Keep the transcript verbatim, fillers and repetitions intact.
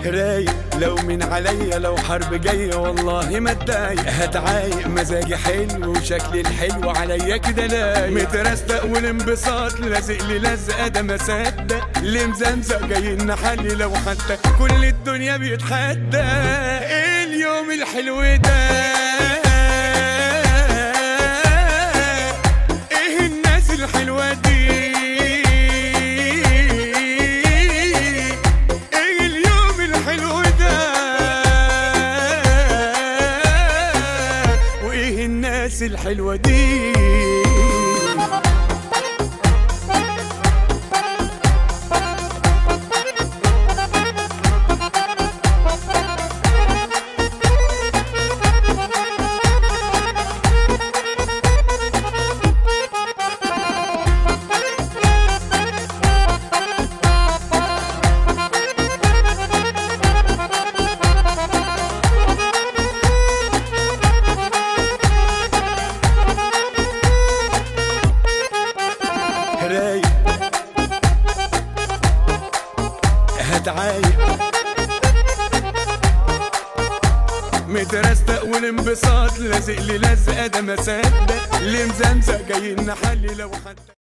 رايق لو من عليا، لو حرب جاية والله ما اتضايق. هتعايق مزاجي حلو وشكلي الحلو عليا كده لايق. مترستق والانبساط لازق لي لزقة ده ما صدق. اللي مزمزق جاي نحلي لو حتى كل الدنيا بيتحدى. ايه اليوم الحلو ده، ايه الناس الحلوة دي، الناس الحلوة دي. رايق هتعايق مترستق والانبساط لازق لي لزقة ده ما صدق. اللي مزمزق جاي نحلي لو حتى